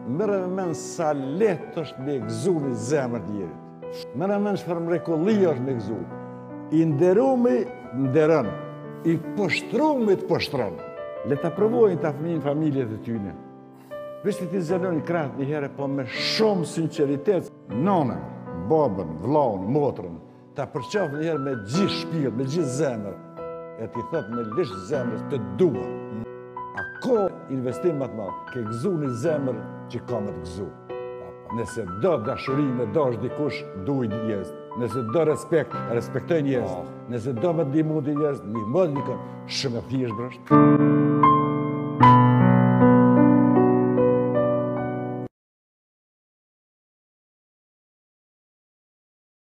Merë me menë sa letë është me gëzu një zemër tjerit. Merë me menë që për mrekullia është me gëzu. I nderumi nderën, i pështrumi të pështrën. Le ta provojnë ta fëmijin familjet e tyne. Vështë ti zënën i kratë një herë, po me shumë sinceritet. Nonën, babën, vlaun, motrën, ta përqafë një herë me gjithë shpirt, me gjithë zemër. E ti thot me lishë zemrës të dua. A ko investim më të madh, ke gëzu një zemër që ka me të gëzu. Nëse do dashurinë, do është dikush, duj njerëz. Nëse do respekt, respektoj njerëz. Nëse do me ndihmu njerëz, ndihmo dikon. Shumë e thjesht brështë.